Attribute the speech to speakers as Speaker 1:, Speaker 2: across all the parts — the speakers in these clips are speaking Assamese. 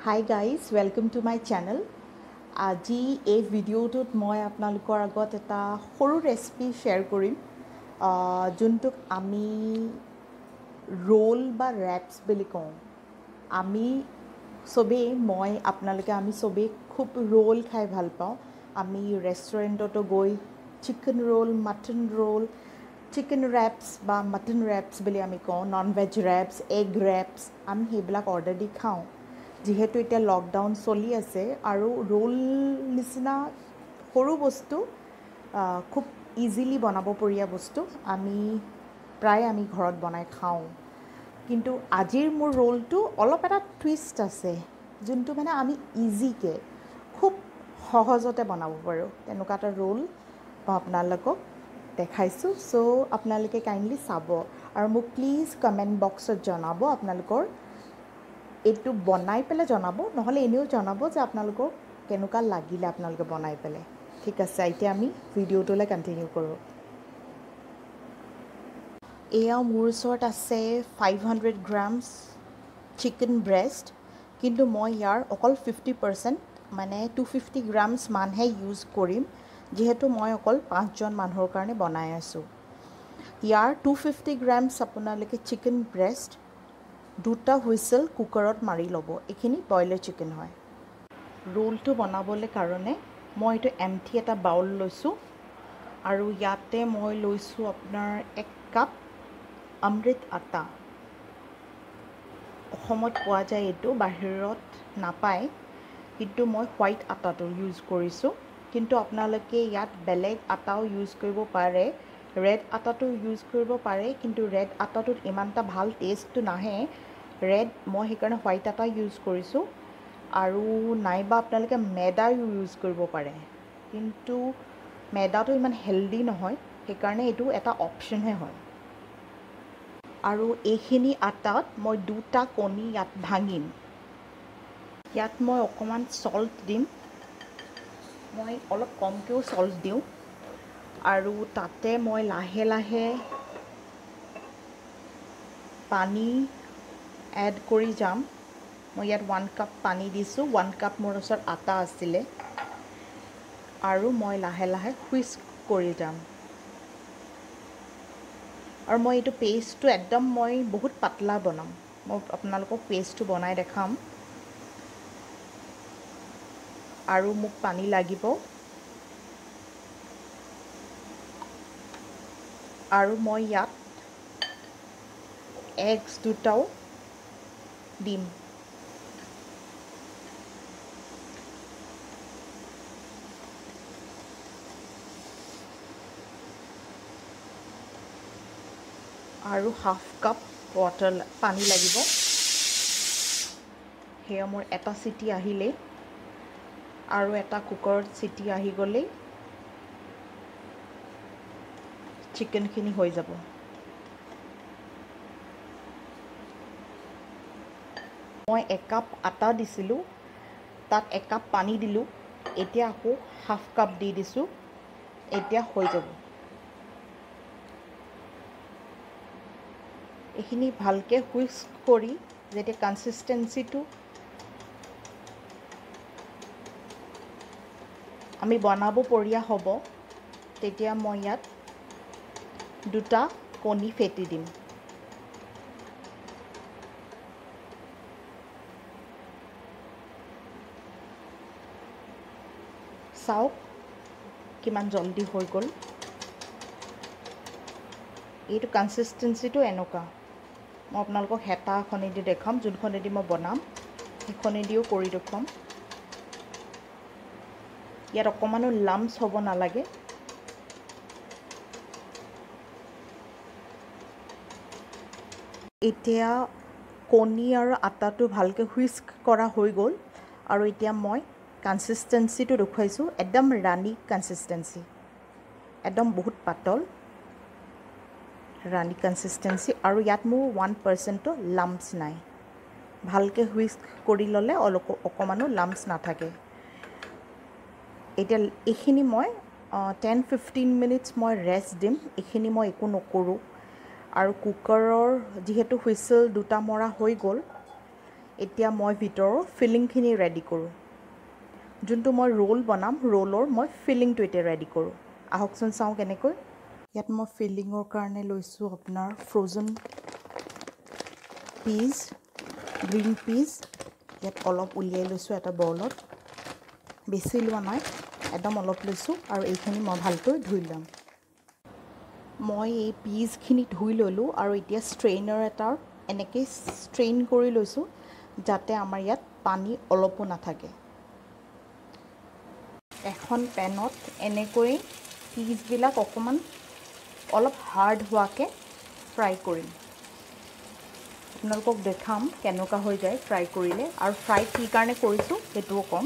Speaker 1: Hi guys, welcome to my channel. আজি এই ভিডিঅ'টোত মই আপোনালোকৰ আগত এটা সৰু ৰেচিপি শ্বেয়াৰ কৰিম যোনটোক আমি ৰোল বা ৰেপছ বুলি কওঁ। আমি সবেই আমি সবেই খুব ৰোল খাই ভাল পাওঁ। আমি ৰেষ্টুৰেণ্টতো গৈ chicken roll, mutton roll, chicken wraps বা মাটন ৰেপছ বুলি আমি কওঁ, non veg wraps, egg wraps, আমি সেইবিলাক অৰ্ডাৰ দি খাওঁ। যিহেতু এতিয়া লকডাউন চলি আছে আৰু ৰোল নিচিনা সৰু বস্তু খুব ইজিলি বনাব পৰীয়া বস্তু আমি ঘৰত বনাই খাওঁ। কিন্তু আজিৰ মোৰ ৰোলটো অলপ এটা টুইষ্ট আছে, যোনটো মানে আমি ইজিকৈ খুব সহজতে বনাব পাৰোঁ। তেনেকুৱা এটা ৰোল মই আপোনালোকক দেখাইছোঁ। চ' আপোনালোকে কাইণ্ডলি চাব আৰু মোক প্লিজ কমেণ্ট বক্সত জনাব, আপোনালোকৰ এইটো বনাই পেলাই জনাব, নহ'লে এনেও জনাব যে আপোনালোকক কেনেকুৱা লাগিলে আপোনালোকে বনাই পেলাই। ঠিক আছে, এতিয়া আমি ভিডিঅ'টোলৈ কণ্টিনিউ কৰোঁ। এয়া মোৰ ওচৰত আছে 500 গ্ৰামছ চিকেন ব্ৰেষ্ট, কিন্তু মই ইয়াৰ অকল 50% মানে 250 গ্ৰামছ মানহে ইউজ কৰিম, যিহেতু মই অকল 5জন মানুহৰ কাৰণে বনাই আছোঁ। ইয়াৰ 250 গ্ৰামছ আপোনালোকে চিকেন ব্ৰেষ্ট 2টা হুইচেল কুকাৰত মাৰি ল'ব। এইখিনি বইলাৰ চিকেন হয়। ৰোলটো বনাবলৈ কাৰণে মই এইটো এমটি এটা বাউল লৈছোঁ আৰু ইয়াতে মই লৈছোঁ আপোনাৰ 1 কাপ অমৃত আটা। অসমত পোৱা যায়, এইটো বাহিৰত নাপায়, কিন্তু মই হোৱাইট আটাটো ইউজ কৰিছোঁ। কিন্তু আপোনালোকে ইয়াত বেলেগ আটাও ইউজ কৰিব পাৰে, ৰেড আটাটো ইউজ কৰিব পাৰে, কিন্তু ৰেড আটাটোত ইমান এটা ভাল টেষ্টটো নাহে। মই সেইকাৰণে হোৱাইট আটা ইউজ কৰিছোঁ। আৰু নাইবা আপোনালোকে মেদাও ইউজ কৰিব পাৰে, কিন্তু মেদাটো ইমান হেল্ডি নহয়, সেইকাৰণে এইটো এটা অপশ্যনহে হয়। আৰু এইখিনি আটাত মই 2টা কণী ইয়াত ভাঙিম। ইয়াত মই অকণমান চল্ট দিম, মই অলপ কমকৈও চল্ট দিওঁ। আৰু তাতে মই লাহে লাহে পানী এড কৰি যাম। মই ইয়াত 1 কাপ পানী দিছোঁ, 1 কাপ মোৰ ওচৰত আটা আছিলে, আৰু মই লাহে লাহে হুইস্ক কৰি যাম। আৰু মই এইটো পেষ্টটো একদম বহুত পাতলা বনাম। মই আপোনালোকক পেষ্টটো বনাই দেখাম। আৰু মোক পানী লাগিব, আৰু মই ইয়াত এগছ 2টাও দিম। আৰু হাফ কাপ পানী লাগিব। সেয়া মোৰ এটা চিটি আহিলেই, আৰু এটা কুকাৰত চিটি আহি গ'লেই চিকেনখিনি হৈ যাব। মই 1 কাপ আটা দিছিলোঁ, তাত 1 কাপ পানী দিলোঁ, এতিয়া আকৌ হাফ কাপ দি দিছোঁ, এতিয়া হৈ যাব। এইখিনি ভালকৈ হুইস্ক কৰি যেতিয়া কনচিষ্টেঞ্চিটো আমি বনাব পৰীয়া হ'ব, তেতিয়া মই ইয়াত 2টা কণী ফেটি দিম। চাওক কিমান জল্দি হৈ গ'ল। এইটো কনচিষ্টেঞ্চিটো এনেকুৱা। মই আপোনালোকক হেতা এখনেদি দেখাম, যোনখনেদি মই বনাম সেইখনেদিও কৰি দেখুৱাম। ইয়াত অকণমানো লাম্পছ হ'ব নালাগে। এতিয়া কণী আৰু আটাটো ভালকৈ হুইস্ক কৰা হৈ গ'ল, আৰু এতিয়া মই কনচিষ্টেঞ্চিটো দেখুৱাইছোঁ, একদম ৰাণী কনচিষ্টেঞ্চি, একদম বহুত পাতল ৰাণী কনচিষ্টেঞ্চি। আৰু ইয়াত মোৰ 1%ও লাম্পছ নাই। ভালকৈ হুইস্ক কৰি ল'লে অকণমানো লাম্পছ নাথাকে। এতিয়া এইখিনি মই 10-15 মিনিটছ মই ৰেষ্ট দিম। এইখিনি মই একো নকৰোঁ। আৰু কুকাৰৰ যিহেতু হুইচেল 2টা মৰা হৈ গ'ল, এতিয়া মই ভিতৰৰ ফিলিংখিনি ৰেডি কৰোঁ যোনটো মই ৰোল বনাম ৰোলৰ মই ফিলিংটো এতিয়া ৰেডি কৰোঁ আহকচোন চাওঁ কেনেকৈ ইয়াত মই ফিলিঙৰ কাৰণে লৈছোঁ আপোনাৰ ফ্ৰ'জেন পিজ গ্ৰীণ পিজ ইয়াত অলপ উলিয়াই লৈছোঁ এটা বউলত বেছি লোৱা নাই একদম অলপ লৈছোঁ আৰু এইখিনি মই ভালকৈ ধুই ল'ম মই এই পিজখিনি ধুই ল'লোঁ আৰু এতিয়া ষ্ট্ৰেইনাৰ এটাৰ এনেকৈ ষ্ট্ৰেইন কৰি লৈছোঁ যাতে আমাৰ ইয়াত পানী অলপো নাথাকে এখন পেনত এনেকৈ পিজবিলাক অকণমান অলপ হাৰ্ড হোৱাকৈ ফ্ৰাই কৰিম আপোনালোকক দেখাম কেনেকুৱা হৈ যায় ফ্ৰাই কৰিলে আৰু ফ্ৰাই কি কাৰণে কৰিছোঁ সেইটোও ক'ম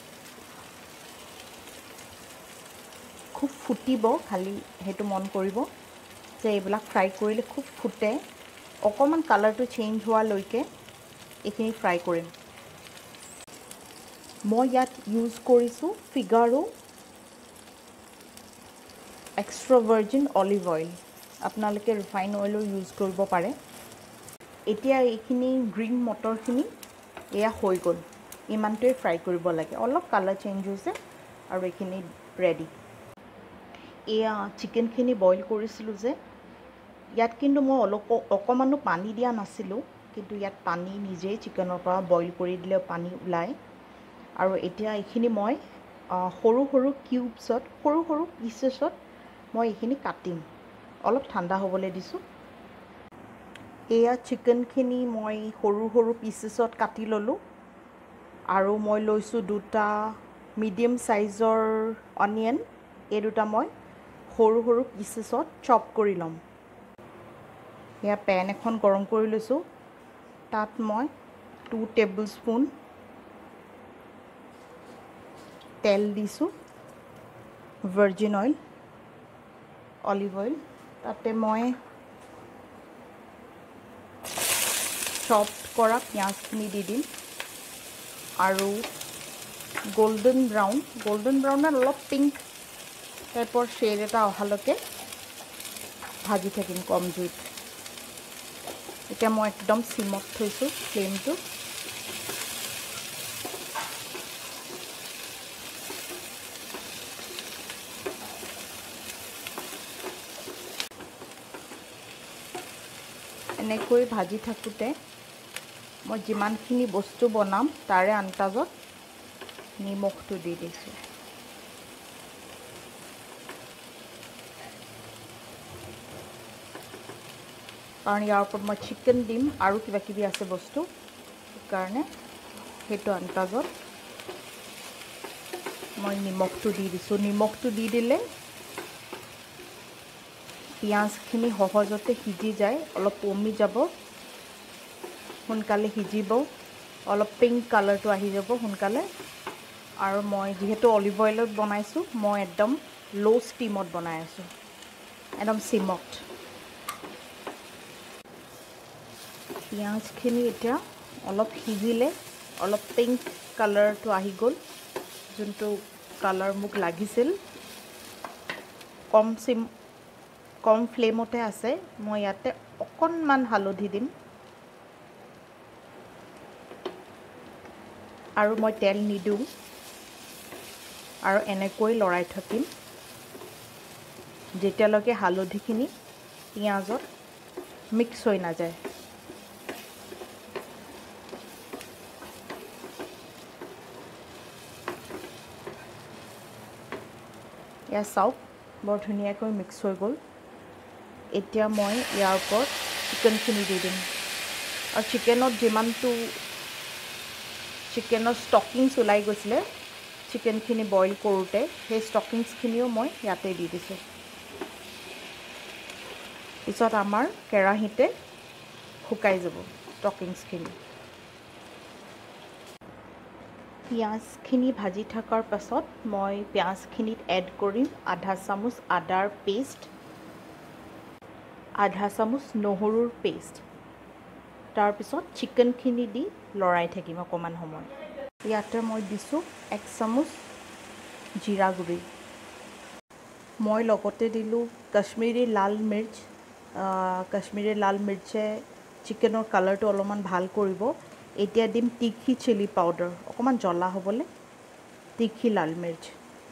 Speaker 1: খুব ফুটিব খালি সেইটো মন কৰিব যে এইবিলাক ফ্ৰাই কৰিলে খুব ফুটে অকণমান কালাৰটো চেঞ্জ হোৱালৈকে এইখিনি ফ্ৰাই কৰিম মই ইয়াত ইউজ কৰিছোঁ Figaro extra virgin olive oil আপোনালোকে ৰিফাইন অইলো ইউজ কৰিব পাৰে এতিয়া এইখিনি গ্ৰীণ মটৰখিনি এয়া হৈ গ'ল ইমানটোৱে ফ্ৰাই কৰিব লাগে অলপ কালাৰ চেঞ্জ হৈছে আৰু এইখিনি ৰেডি এয়া চিকেনখিনি বইল কৰিছিলোঁ যে ইয়াত কিন্তু মই অকণমানো পানী দিয়া নাছিলোঁ কিন্তু ইয়াত পানী নিজেই চিকেনৰ পৰা বইল কৰি দিলে পানী ওলায় আৰু এতিয়া এইখিনি মই সৰু সৰু কিউবছত সৰু সৰু পিচেছত মই এইখিনি কাটিম অলপ ঠাণ্ডা হ'বলৈ দিছোঁ এয়া চিকেনখিনি মই সৰু সৰু পিচেছত কাটি ল'লোঁ আৰু মই লৈছোঁ দুটা মিডিয়াম চাইজৰ অনিয়ন এই দুটা মই সৰু সৰু পিচেছত চপ কৰি ল'ম এয়া পেন এখন গৰম কৰি লৈছোঁ তাত মই 2 টেবুল স্পুন তেল দিছোঁ ভাৰ্জিন অইল অলিভ অইল তাতে মই চপ কৰা পিঁয়াজখিনি দি দিম আৰু গোল্ডেন ব্ৰাউনত অলপ পিংক টাইপৰ শ্বেড এটা অহালৈকে ভাজি থাকিম কম জুইত এতিয়া মই একদম চিমত থৈছোঁ ফ্লেমটো এনেকৈ ভাজি থাকোঁতে মই যিমানখিনি বস্তু বনাম তাৰে আন্দাজত নিমখটো দি দিছোঁ কাৰণ ইয়াৰ ওপৰত মই চিকেন দিম আৰু কিবা কিবি আছে বস্তু সেইকাৰণে সেইটো আন্দাজত মই নিমখটো দি দিছোঁ নিমখটো দি দিলে পিঁয়াজখিনি সহজতে সিজি যায় অলপ কমি যাব সোনকালে সিজিব অলপ পিংক কালাৰটো আহি যাব সোনকালে আৰু মই যিহেতু অলিভ অইলত বনাইছোঁ মই একদম ল' ষ্টিমত বনাই আছোঁ একদম চিমত পিঁয়াজখিনি এতিয়া অলপ সিজিলে অলপ পিংক কালাৰটো আহি গ'ল যোনটো কালাৰ মোক লাগিছিল কম ফ্লেমতে আছে মই ইয়াতে অকণমান হালধি দিম আৰু মই তেল নিদিওঁ আৰু এনেকৈ লৰাই থাকিম যেতিয়ালৈকে হালধিখিনি পিঁয়াজত মিক্স হৈ নাযায় এয়া চাওক বৰ ধুনীয়াকৈ মিক্স হৈ গ'ল এতিয়া মই ইয়াৰ ওপৰত চিকেনখিনি দি দিম আৰু চিকেনৰ ষ্টকিংছ ওলাই গৈছিলে চিকেনখিনি বইল কৰোঁতে সেই ষ্টকিংছখিনিও মই ইয়াতে দি দিছোঁ পিছত আমাৰ কেৰাহীতে শুকাই যাব ষ্টকিংছখিনি পিঁয়াজখিনি ভাজি থকাৰ পাছত মই পিঁয়াজখিনিত এড কৰিম আধা চামুচ আদাৰ পেষ্ট আধা চামুচ নহৰুৰ পেষ্ট তাৰপিছত চিকেনখিনি দি লৰাই থাকিম অকণমান সময় ইয়াতে মই দিছোঁ 1 চামুচ জিৰা গুড়ি মই লগতে দিলোঁ কাশ্মীৰী লাল মিৰ্চ কাশ্মীৰী লাল মিৰ্চে চিকেনৰ কালাৰটো অলপমান ভাল কৰিব এতিয়া দিম তিখি চিলি পাউডাৰ, অকণমান জ্বলা হ'বলৈ তিখি লাল মিৰ্চ।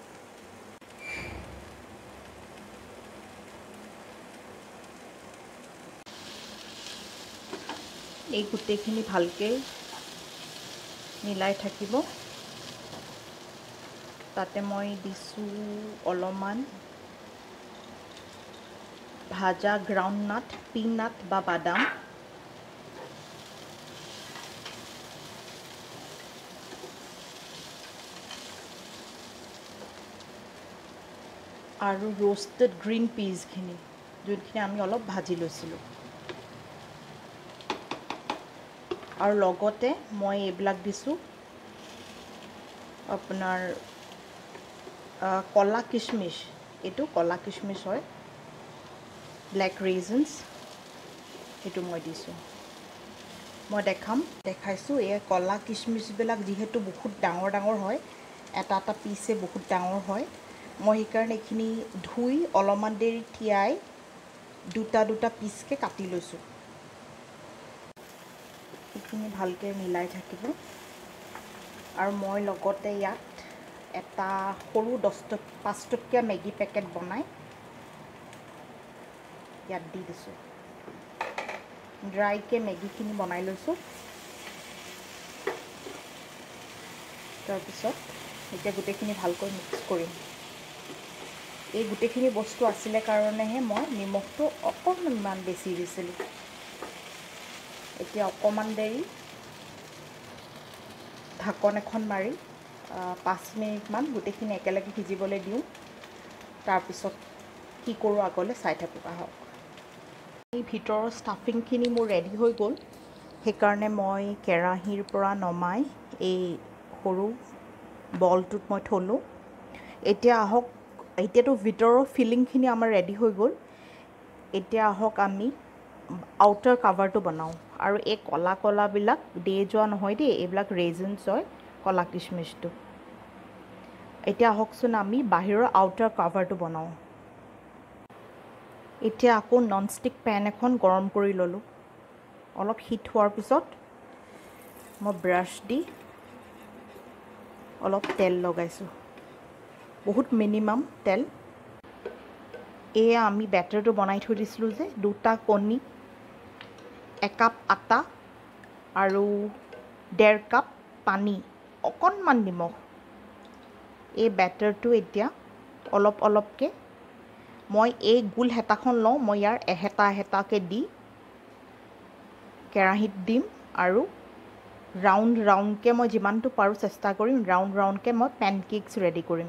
Speaker 1: এই গোটেইখিনি ভালকৈ মিলাই থাকিব। তাতে মই দিছোঁ অলপমান ভাজা গ্ৰাউণ্ডনাট, পিনাট বা বাদাম, আৰু ৰোষ্টেড গ্ৰীণ পিজখিনি, যোনখিনি আমি অলপ ভাজি লৈছিলোঁ। আৰু লগতে মই এইবিলাক দিছোঁ আপোনাৰ কলা কিচমিচ, এইটো কলা কিচমিচ হয়, ব্লেক ৰেজিনছ, সেইটো মই দিছোঁ। মই দেখাইছোঁ এই কলা কিচমিচবিলাক যিহেতু বহুত ডাঙৰ ডাঙৰ হয়, এটা এটা পিচে বহুত ডাঙৰ হয়, মই সেইকাৰণে এইখিনি ধুই অলপমান দেৰি তিয়াই দুটা দুটা পিচকৈ কাটি লৈছোঁ। এইখিনি ভালকৈ মিলাই থাকিব। আৰু মই লগতে ইয়াত এটা সৰু 5 টকীয়া মেগী পেকেট বনাই ইয়াত দি দিছোঁ। ড্ৰাইকৈ মেগীখিনি বনাই লৈছোঁ। তাৰপিছত এতিয়া গোটেইখিনি ভালকৈ মিক্স কৰিম। এই গোটেইখিনি বস্তু আছিলে কাৰণেহে মই নিমখটো অকণমান বেছি দিছিলোঁ। এতিয়া অকণমান দেৰি ঢাকন এখন মাৰি 5 মিনিটমান গোটেইখিনি একেলগে সিজিবলৈ দিওঁ। তাৰপিছত কি কৰোঁ আগলৈ চাই থাকক, আহক। এই ভিতৰৰ ষ্টাফিংখিনি মোৰ ৰেডি হৈ গ'ল, সেইকাৰণে মই কেৰাহীৰ পৰা নমাই এই সৰু বলটোত মই থলোঁ। এতিয়া আহক, এতিয়াতো ভিতৰৰ ফিলিংখিনি আমাৰ ৰেডি হৈ গ'ল। এতিয়া আহক আমি আউটাৰ কাভাৰটো বনাওঁ। আৰু এই কলা কলাবিলাক দে যোৱা নহয় দেই, এইবিলাক ৰেজিনছ হয়, কলা কিচমিচটো। এতিয়া আহকচোন আমি বাহিৰৰ আউটাৰ কাভাৰটো বনাওঁ। এতিয়া আকৌ ননষ্টিক পেন এখন গৰম কৰি ল'লোঁ। অলপ হিট হোৱাৰ পিছত মই ব্ৰাছ দি অলপ তেল লগাইছোঁ, বহুত মিনিমাম তেল। এয়া আমি বেটাৰটো বনাই থৈ দিছিলোঁ যে, 2টা কণী, 1 কাপ আটা আৰু 1.5 কাপ পানী, অকণমান নিমখ। এই বেটাৰটো এতিয়া অলপ অলপকৈ মই এই গোল হেতাখন লওঁ, মই ইয়াৰ এহেতা এহেতাকৈ দি কেৰাহীত দিম আৰু ৰাউণ্ড ৰাউণ্ডকৈ মই যিমানটো পাৰোঁ চেষ্টা কৰিম, ৰাউণ্ড ৰাউণ্ডকৈ মই পেনকেকছ ৰেডি কৰিম।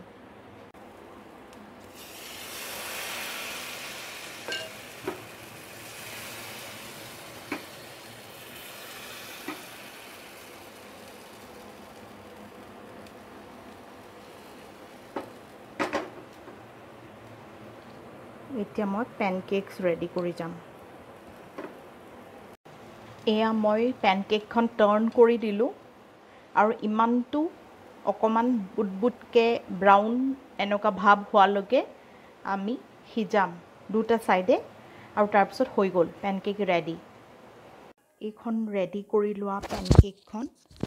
Speaker 1: এতিয়া মই পেনকেকছ ৰেডি কৰি যাম। এয়া মই পেনকেকখন টাৰ্ণ কৰি দিলোঁ আৰু ইমানটো অকণমান বুটবুটকৈ ব্ৰাউন এনেকুৱা ভাৱ হোৱালৈকে আমি সিজাম দুটা ছাইডে, আৰু তাৰপিছত হৈ গ'ল পেনকেক ৰেডি। এইখন ৰেডি কৰি লোৱা পেনকেকখন,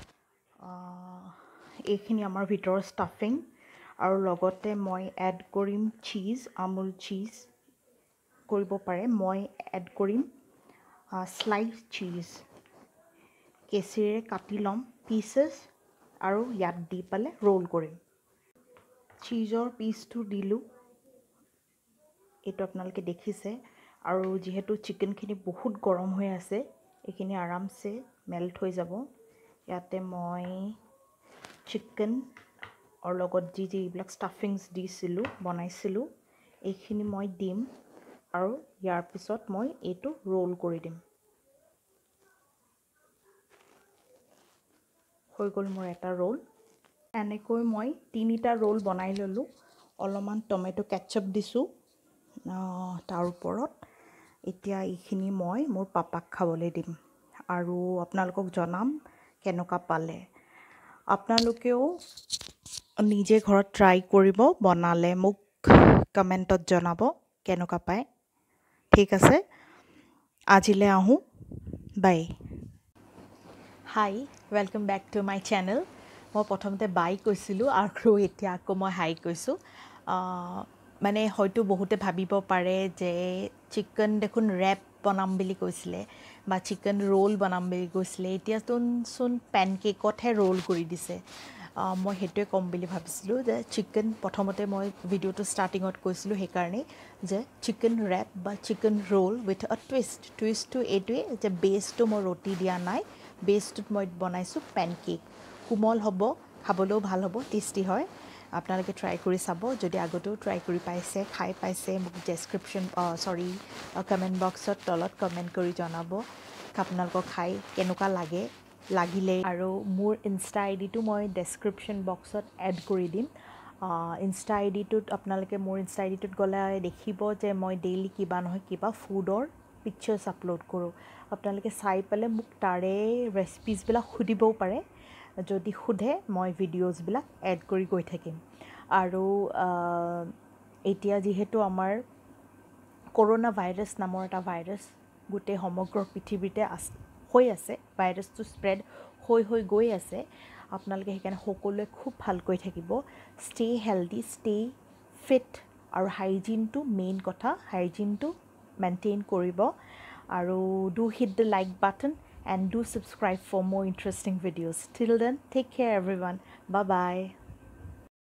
Speaker 1: এইখিনি আমাৰ ভিতৰৰ ষ্টাফিং, আৰু লগতে মই এড কৰিম চীজ, আমুল চীজ কৰিব পাৰে। মই এড কৰিম স্লাইচ চীজ, কেঁচিৰে কাটি ল'ম পিচেছ, আৰু ইয়াত দি পেলাই ৰোল কৰিম। চীজৰ পিচটো দিলোঁ, এইটো আপোনালোকে দেখিছে। আৰু যিহেতু চিকেনখিনি বহুত গৰম হৈ আছে, এইখিনি আৰামছে মেল্ট হৈ যাব। ইয়াতে মই চিকেন আৰু লগত যিবিলাক ষ্টাফিংছ দিছিলোঁ, বনাইছিলোঁ, এইখিনি মই দিম আৰু ইয়াৰ পিছত মই এইটো ৰোল কৰি দিম। হৈ গ'ল মোৰ এটা ৰোল। এনেকৈ মই 3টা ৰোল বনাই ল'লোঁ। অলপমান টমেটো কেটচআপ দিছোঁ তাৰ ওপৰত। এতিয়া এইখিনি মই মোৰ পাপাক খাবলৈ দিম আৰু আপোনালোকক জনাম কেনেকুৱা পালে। আপোনালোকেও নিজে ঘৰত ট্ৰাই কৰিব, বনালে মোক কমেণ্টত জনাব কেনেকুৱা পায়। ঠিক আছে, আজিলৈ আহোঁ, bye. Hi, welcome back to my channel. মই প্ৰথমতে বাই কৈছিলোঁ আৰু এতিয়া আকৌ মই হাই কৈছোঁ। মানে হয়তো বহুতে ভাবিব পাৰে যে চিকেন দেখোন ৰেপ বনাম বুলি কৈছিলে বা চিকেন ৰোল বনাম বুলি কৈছিলে, এতিয়াচোন পেনকেকতহে ৰোল কৰি দিছে। মই সেইটোৱে ক'ম বুলি ভাবিছিলোঁ যে চিকেন, প্ৰথমতে মই ভিডিঅ'টো ষ্টাৰ্টিঙত কৈছিলোঁ সেইকাৰণেই যে চিকেন ৰেপ বা চিকেন ৰোল উইথ আ টুইষ্টটো এইটোৱে যে বেছটো মই ৰুটি দিয়া নাই, বেছটোত মই বনাইছোঁ পেনকেক। কোমল হ'ব, খাবলৈও ভাল হ'ব, টেষ্টি হয়। আপোনালোকে ট্ৰাই কৰি চাব। যদি আগতেও ট্ৰাই কৰি পাইছে, খাই পাইছে, মোক কমেণ্ট বক্সত তলত কমেণ্ট কৰি জনাব আপোনালোকক খাই কেনেকুৱা লাগিলে। আৰু মোৰ ইনষ্টা আই ডিটো মই ডেছক্ৰিপশ্যন বক্সত এড কৰি দিম। ইনষ্টা আই ডিটোত আপোনালোকে মোৰ ইনষ্টা আই ডিটোত গ'লে দেখিব যে মই ডেইলি কিবা নহয় কিবা ফুডৰ পিকচাৰ্ছ আপলোড কৰোঁ। আপোনালোকে চাই পেলাই মোক তাৰে ৰেচিপিজবিলাক সুধিবও পাৰে। যদি সোধে মই ভিডিঅ'জবিলাক এড কৰি গৈ থাকিম। আৰু এতিয়া যিহেতু আমাৰ কৰোণা ভাইৰাছ নামৰ এটা ভাইৰাছ গোটেই সমগ্ৰ পৃথিৱীতে হৈ আছে, ভাইৰাছটো স্প্ৰেড হৈ গৈ আছে। আপোনালোকে সেইকাৰণে সকলোৱে খুব ভালকৈ থাকিব। ষ্টে হেল্ডি, ষ্টে ফিট, আৰু হাইজিনটো মেইন কথা। হাইজিনটো মেইনটেইন কৰিব। আৰু do hit the like button and do subscribe for more interesting videos. Till then, take care everyone. Bye bye.